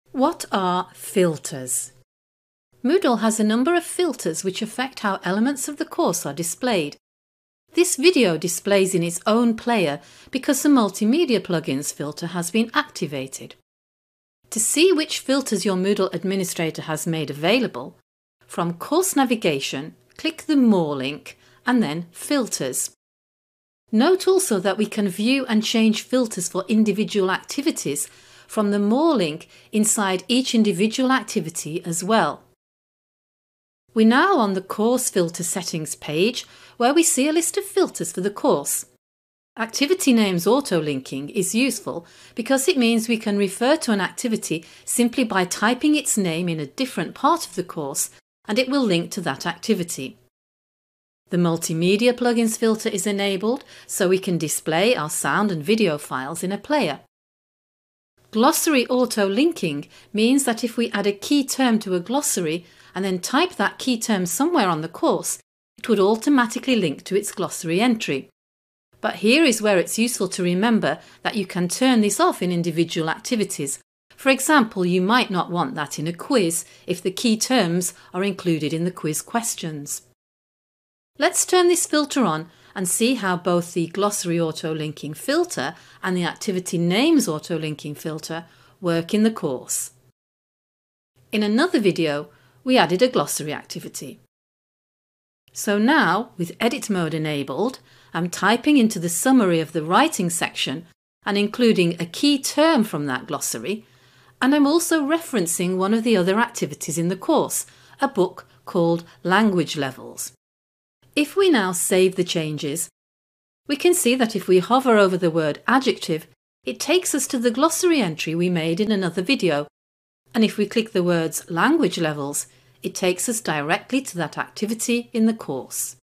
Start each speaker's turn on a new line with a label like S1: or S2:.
S1: What are filters? Moodle has a number of filters which affect how elements of the course are displayed. This video displays in its own player because the Multimedia Plugins filter has been activated. To see which filters your Moodle administrator has made available, from Course Navigation, click the More link and then Filters. Note also that we can view and change filters for individual activities from the More link inside each individual activity as well. We're now on the Course Filter Settings page where we see a list of filters for the course. Activity Names Auto-linking is useful because it means we can refer to an activity simply by typing its name in a different part of the course and it will link to that activity. The Multimedia Plugins filter is enabled so we can display our sound and video files in a player. Glossary auto-linking means that if we add a key term to a glossary and then type that key term somewhere on the course, it would automatically link to its glossary entry. But here is where it's useful to remember that you can turn this off in individual activities. For example, you might not want that in a quiz if the key terms are included in the quiz questions. Let's turn this filter on and see how both the glossary auto-linking filter and the activity names auto-linking filter work in the course. In another video, we added a glossary activity. So now, with edit mode enabled, I'm typing into the summary of the writing section and including a key term from that glossary, and I'm also referencing one of the other activities in the course, a book called Language Levels. If we now save the changes, we can see that if we hover over the word adjective, it takes us to the glossary entry we made in another video, and if we click the words language levels, it takes us directly to that activity in the course.